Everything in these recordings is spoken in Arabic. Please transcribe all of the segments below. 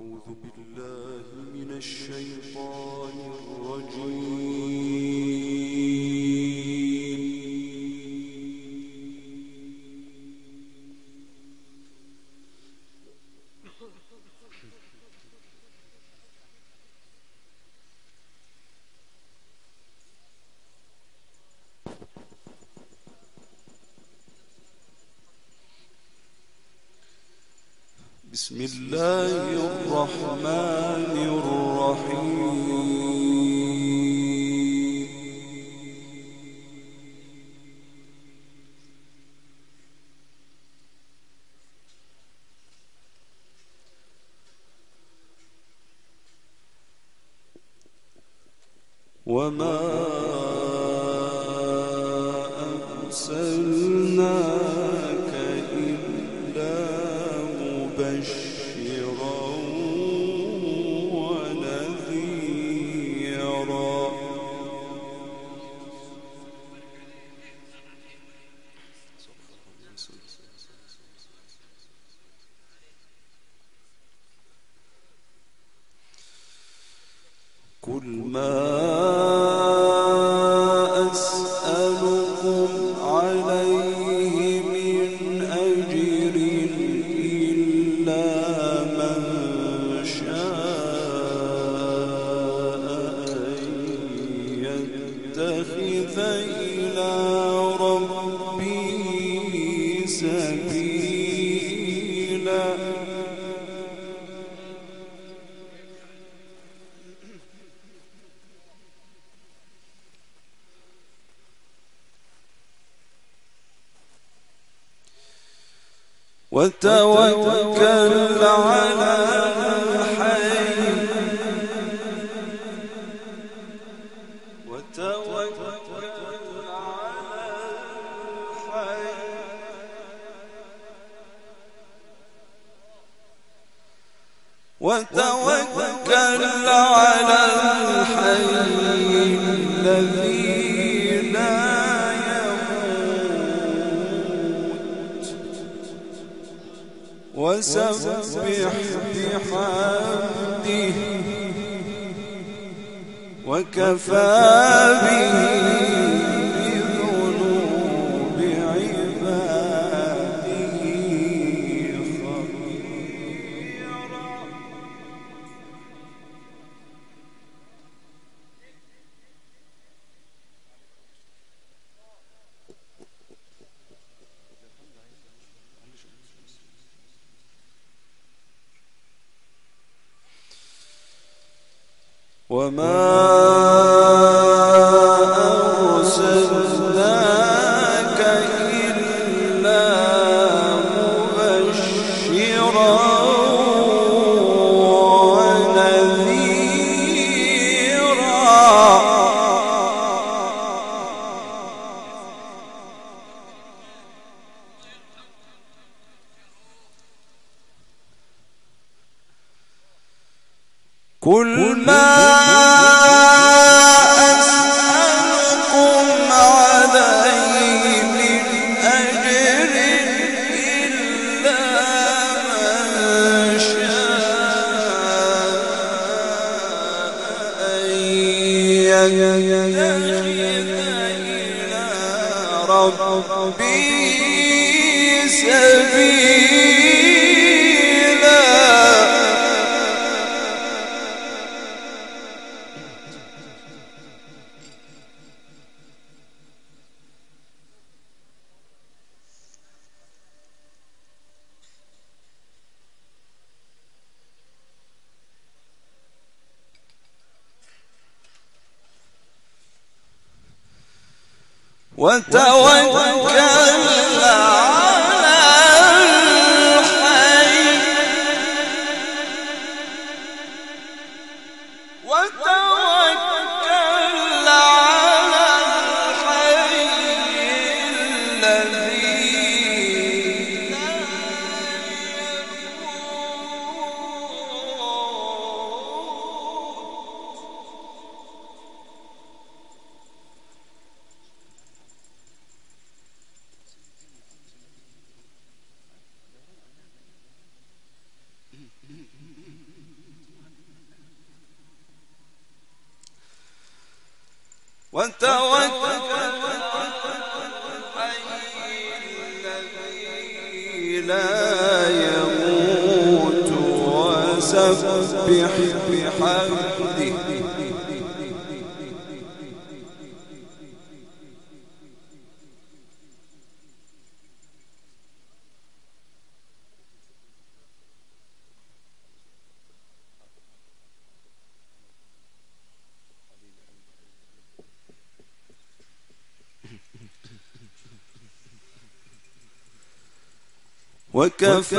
أعوذ بالله من الشيطان الرجيم. بسم الله الرحمن الرحيم. وما أرسلناك إلا مبشرا ونذيرا. قل ما أسألكم عليه من أجر إلا من شاء أن يتخذ إلى ربه سبيلا. وتوكل على الحي الذي لا يموت وسبح بحمده وكفى به بذنوب عباده خبيرا. وما أرسلناك إلا مبشرا ونذيرا. قل ما أسألكم عليه من أجر إلا من شاء أن يتخذ إلى ربه سبيلا. وتوكل على الحي الذي لا يموت وتوكل الذي لا يموت وسبح بحمده وكفى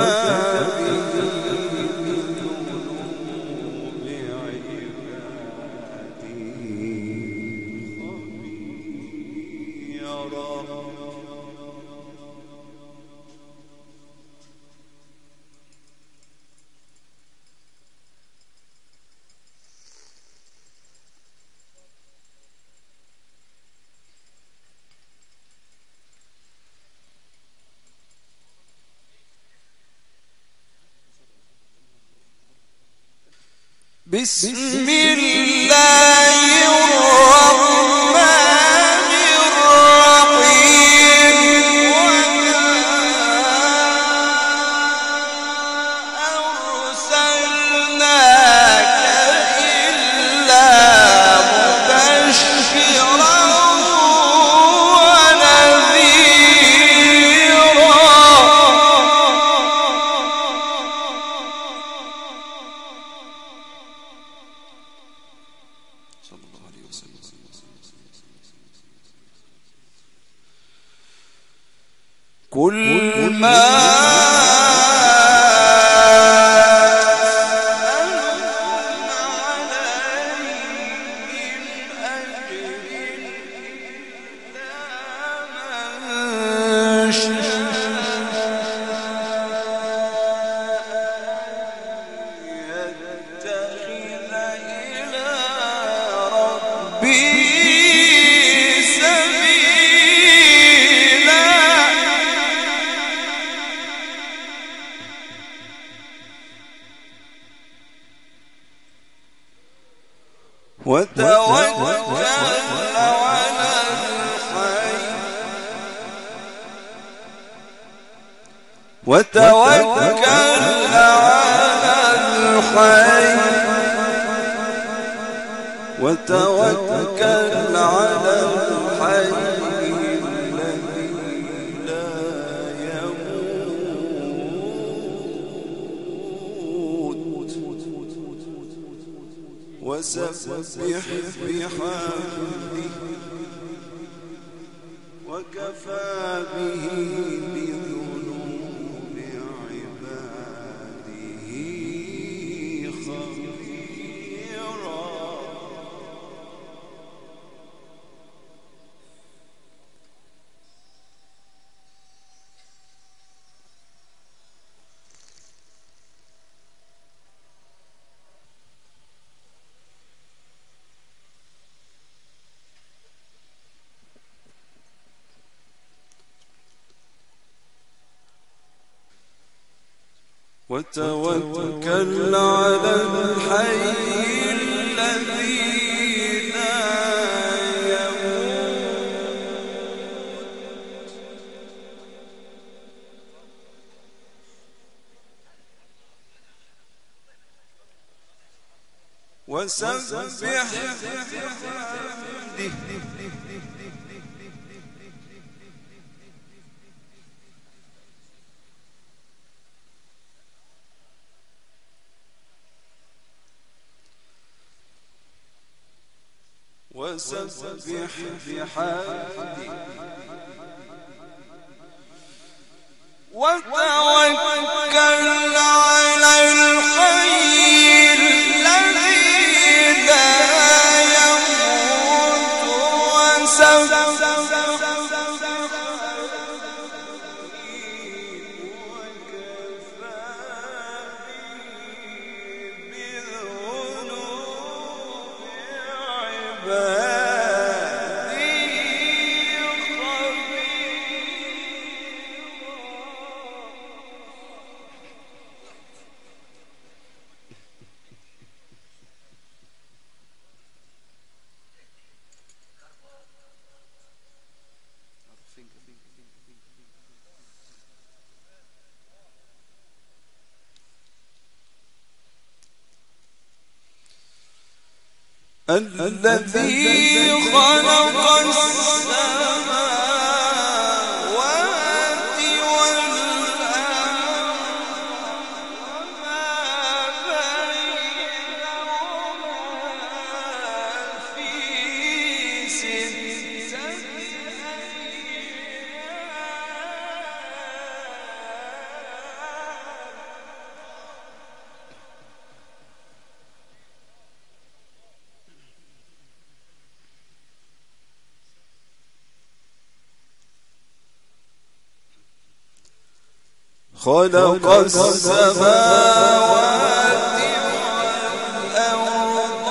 بذنوب عباده خبيرا بسم الله الرحمن الرحيم وما أرسلناك إلا مبشرا كل ما وتوكل على الحي وتوكل على الحي وتوكل على الحي الذي لا يموت وسبح بحمده وكفى به بذنوب عباده خبيرا وتوكل على الحي الذي لا يموت وسبح بحمده وسبح بحمده وتوكل على الحي الذي لا يموت وسبح الذي خلق السماوات والأرض وما بينهما في 6 خلق السماوات والأرض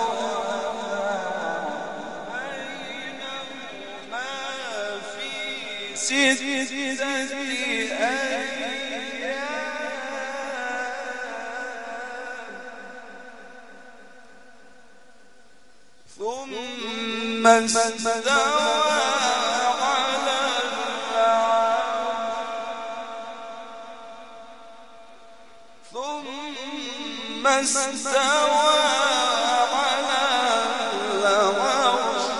بينهما في 6 أيام ثم استوى على العرش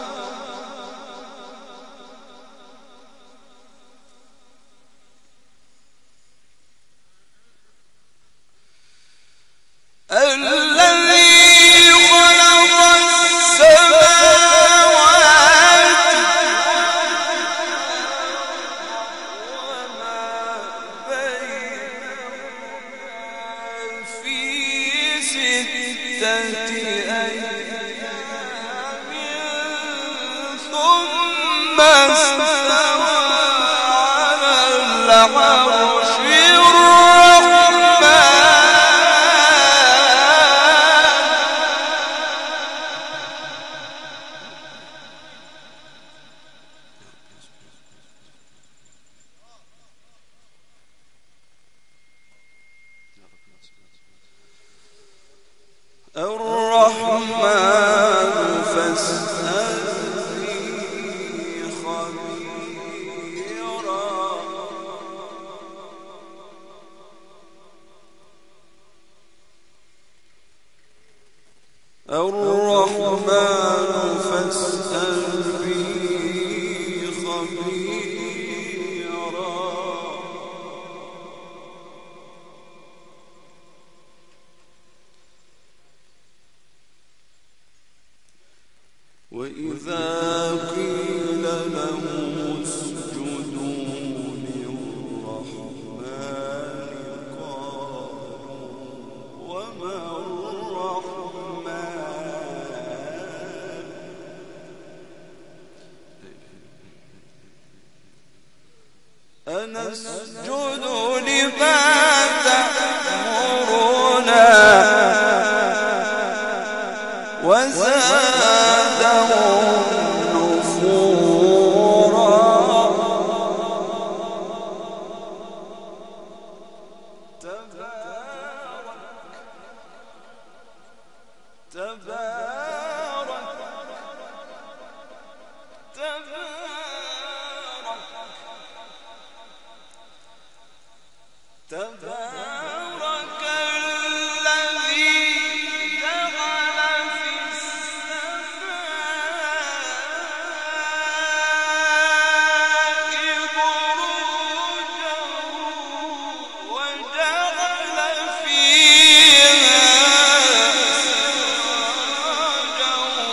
الذي خلق السماوات وما بينهما في 6 أيام ثم استوى على العرش الرحمن فاسأل به خبيرا الرحمن فاسأل به خبيرا وإذا قيل لهم اسجدوا للرحمن قالوا وما الرحمن أنسجد لما تأمرنا وزادهم نفورا تبارك الذي جعل في السماء بروجا وجعل فيها سراجا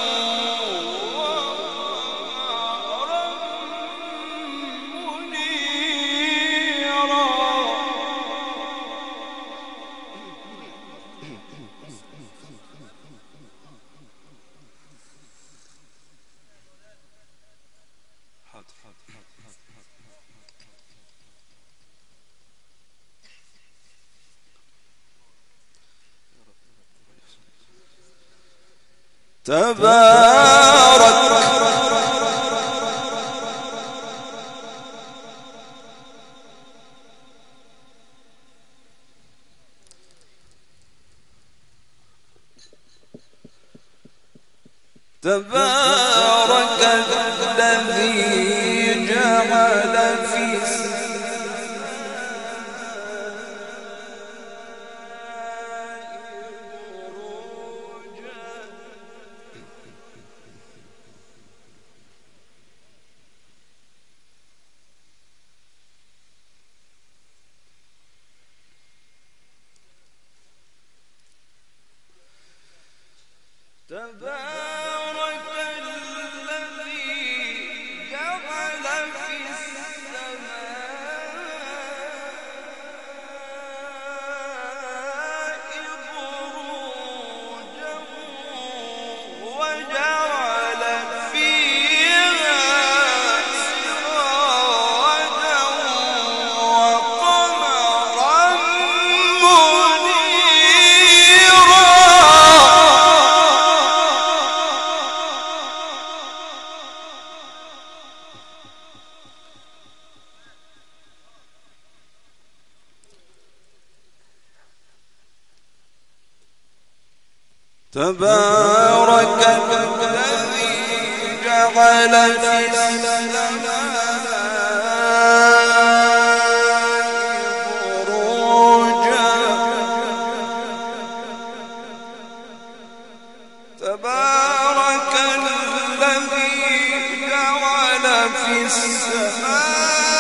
وقمرا منيرا تبارك تبارك الذي جعل في السماء بروجا تبارك الذي جعل في السماء بروجا وجعل فيها سراجا وقمرا منيرا. تبارك الذي جعل في السماء بروجا تبارك الذي جعل في السماء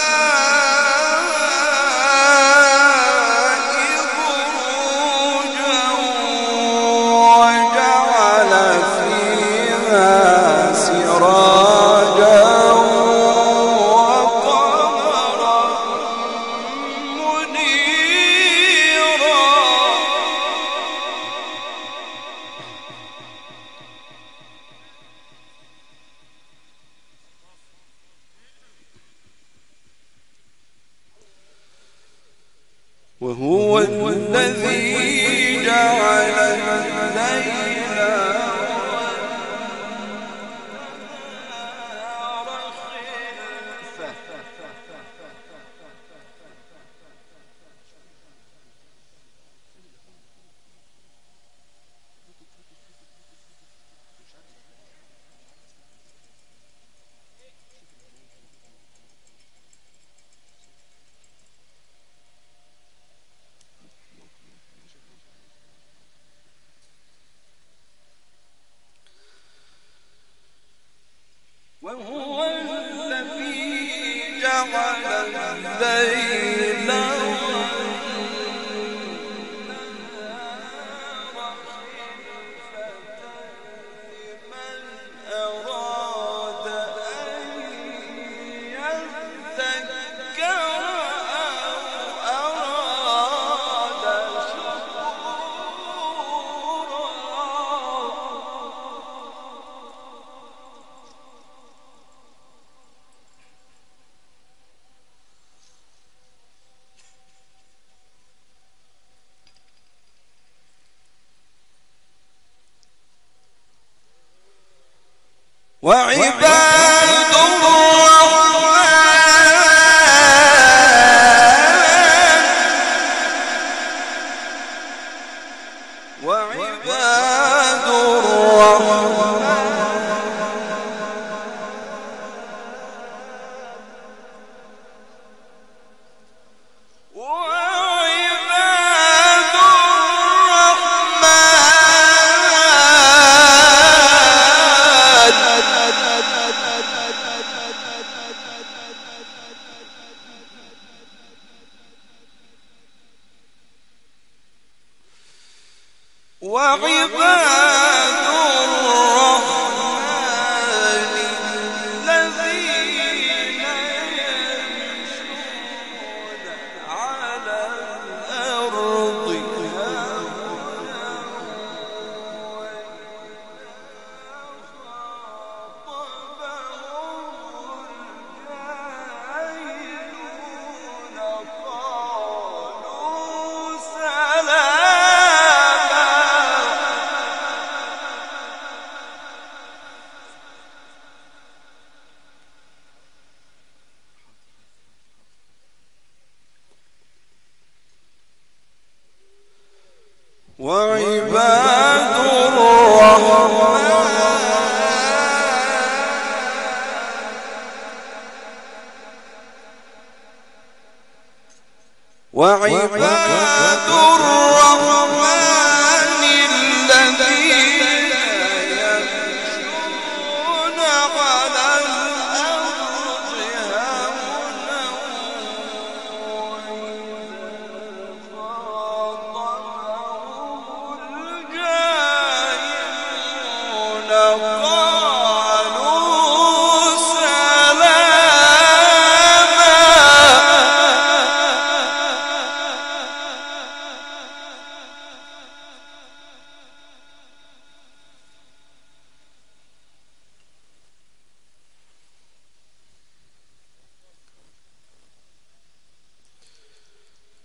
وهو الذي جعل الليل والنهار خلفة وهو الذي جعل الليل والنهار خلفة لمن أراد أن يذكر أو أراد شكورا. وعباد الرحمن وعباد الرحمن الذين يمشون على الأرض خاطبهم الجاهلون قالوا سلاما.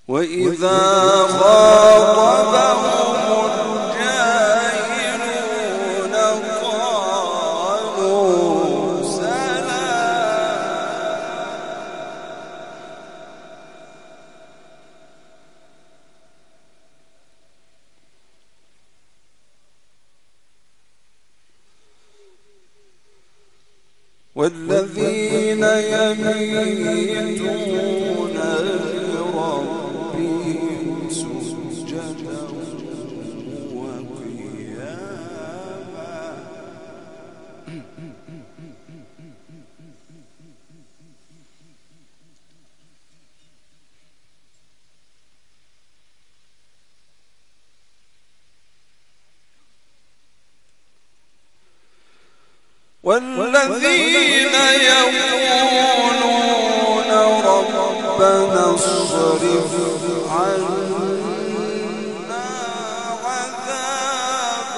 وإذا خاطبهم الجاهلون قالوا سلاما والذين يبيتون لربهم سجدا وقياما والذين يقولون ربنا اصرف عنا عذاب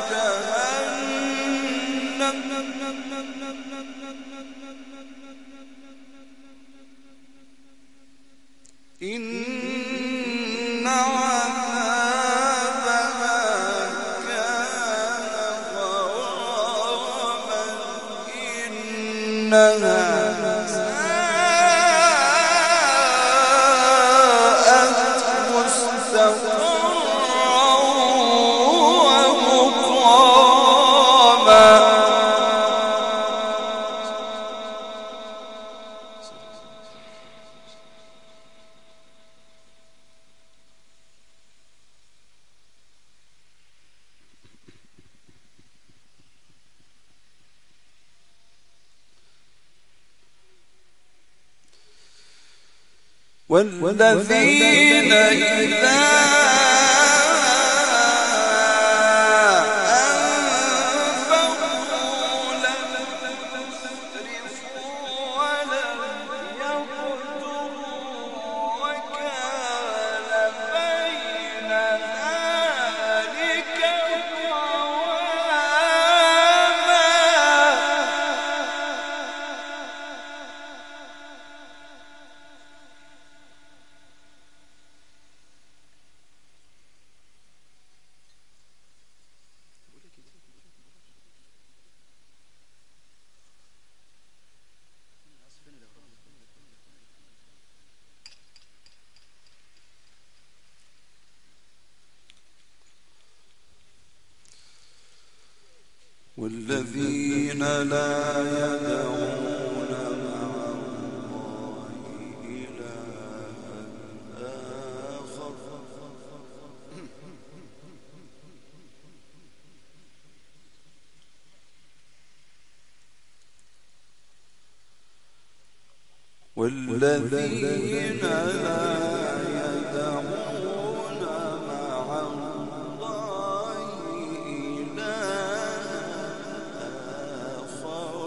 جهنم إن عذابها كان غراما إنها ساءت مستقرا ومقاما والذين إذا أنفقوا لم يسرفوا ولم يقتروا وكان بين ذلك قواما والذين لا يدعون مع الله إلها آخر والذين لا يدعون مع الله إلها آخر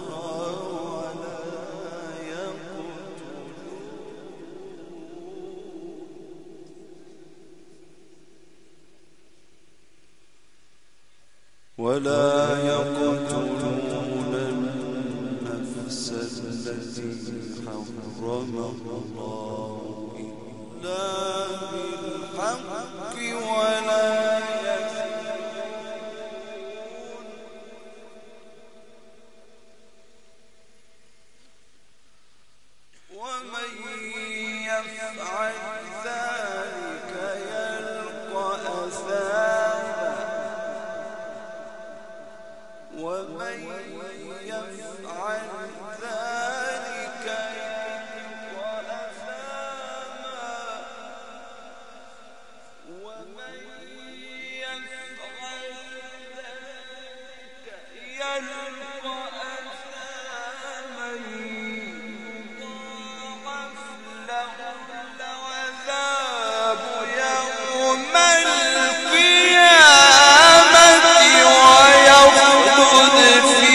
ولا يقتلون النفس التي حرم الله إلا بالحق ولا يزنون ومن يفعل ذلك يلقى أثاما ومن يفعل ذلك يلقى أثاما ومن يفعل ذلك يلقى أثاما يضاعف له العذاب يوم القيامة ويخلد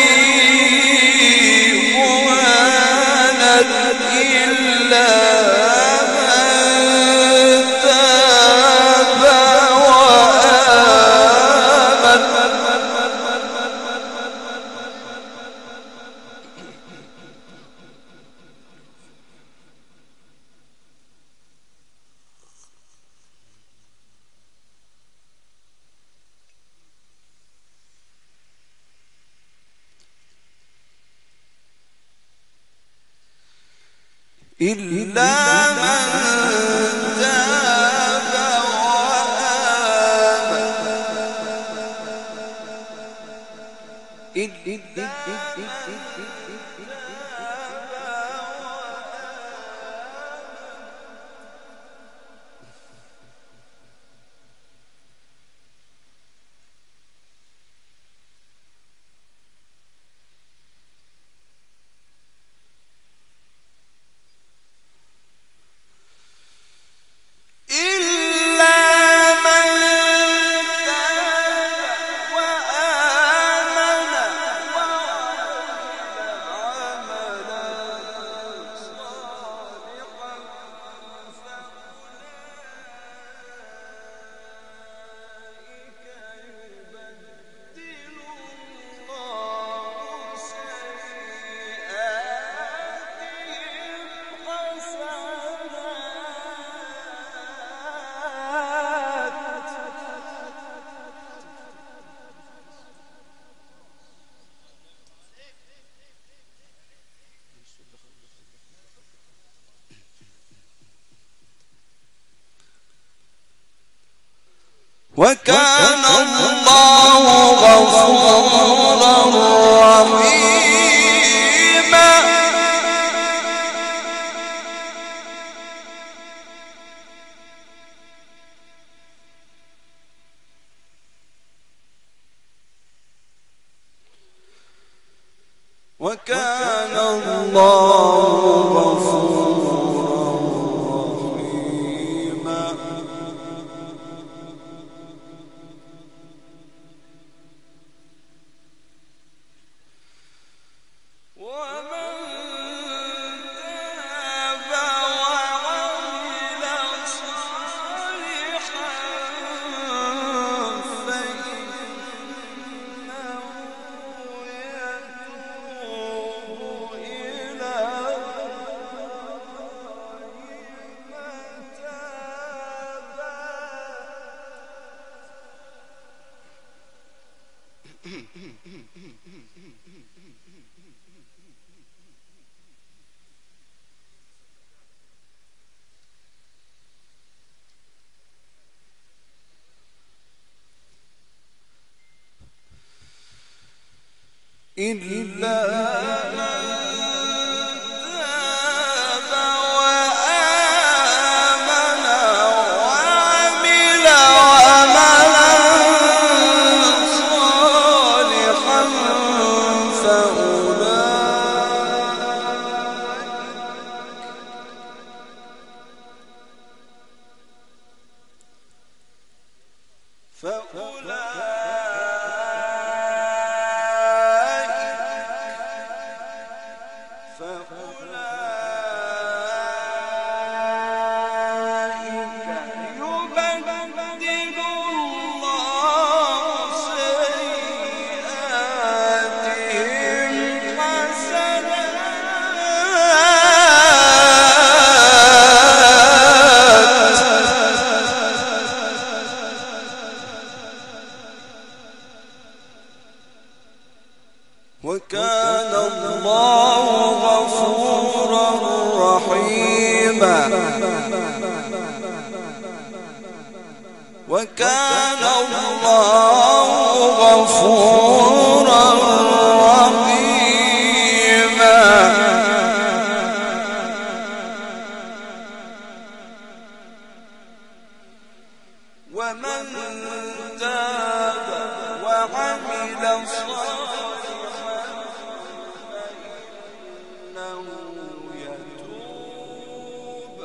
فيه مهانا إلا من تاب وآمن إلا من تاب وكان الله غفورا رحيما وكان الله غفورا رحيما إلا من تاب وآمن وعمل عملا صالحا وكان الله غفورا رحيما وكان الله غفورا رحيما ومن تاب وعمل صالحا فإنه يتوب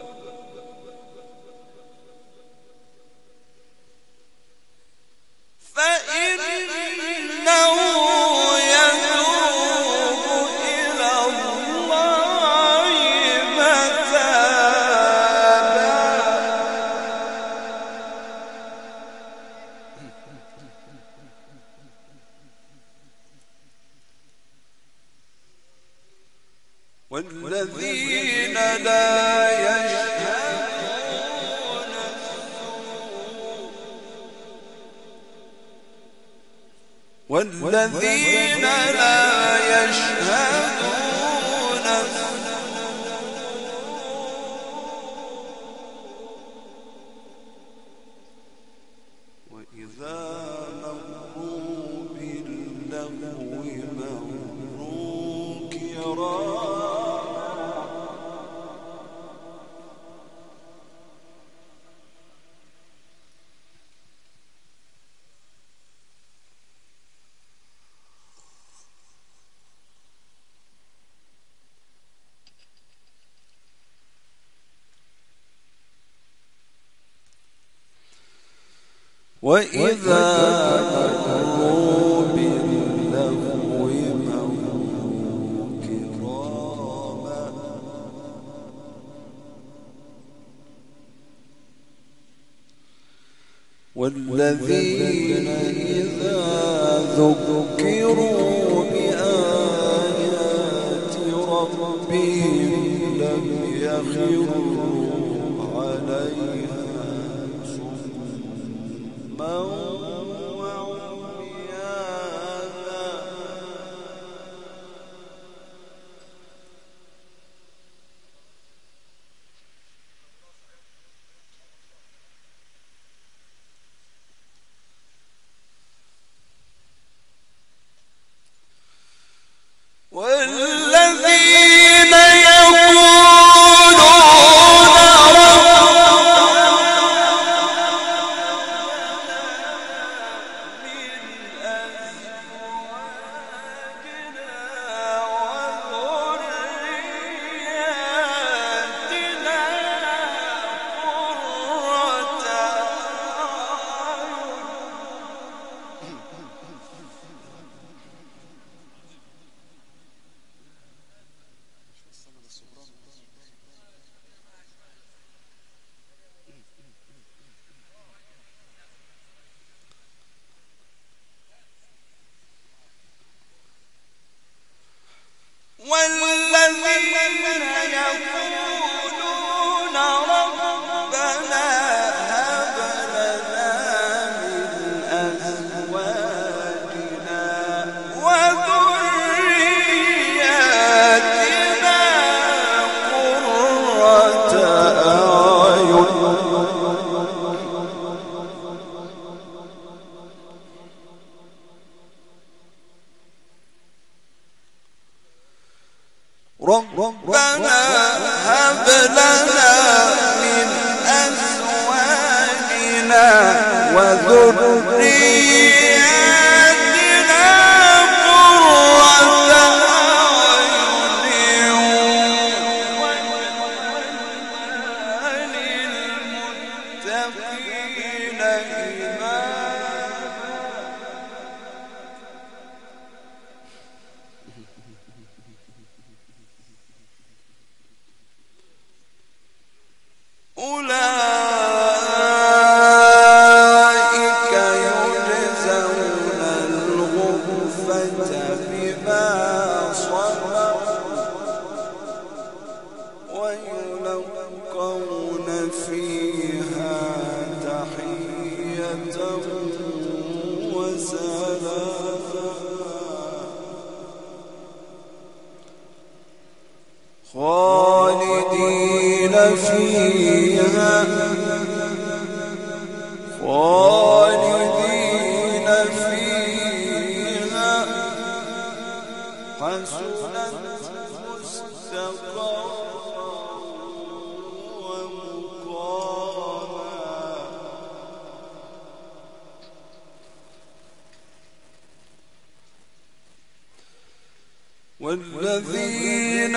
إلى الله متابا والذين لا يشهدون والذين لا يشهدون الزور وإذا مروا باللغو مروا كراما والذين إذا ذكروا بآيات ربهم لم يخروا عليها صما وعميانا والذين يقولون ربنا هب لنا من أزواجنا وذرياتنا قرة أعين ربنا هب لنا من أزواجنا وذرياتنا قرة أعين واجعلنا للمتقين إماما أولئك يجزون الغرفة بما صبروا ويلقون فيها تحية وسلاما خالدين فيها حسنت مستقرا ومقاما والذين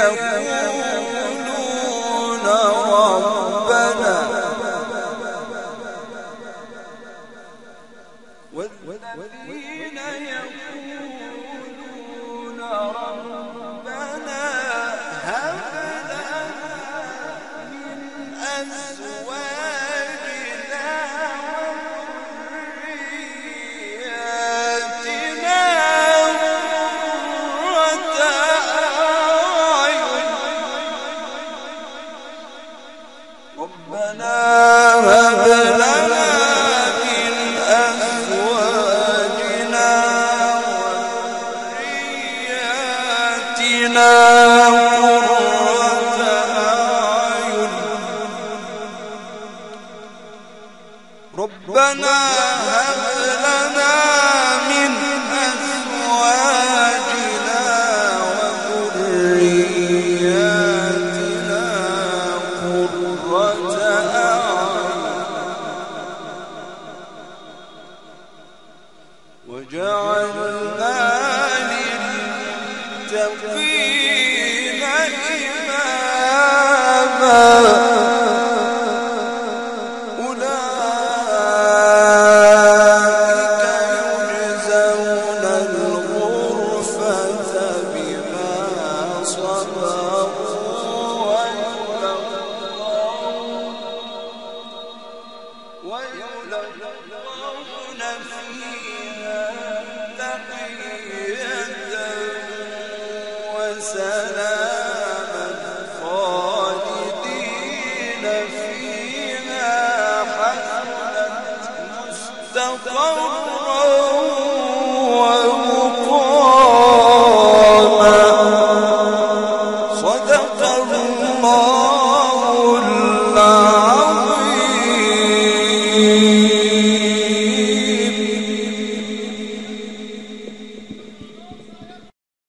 يقولون ربنا هب لنا من أزواجنا وذرياتنا قرة أعين ربنا هب لنا من أزواجنا وذرياتنا قرة أعين ربنا هب لنا من أزواجنا وذرياتنا قرة أعين وجعلنا للمتقين إماما وسلاما خالدين فيها حسنت مستقرا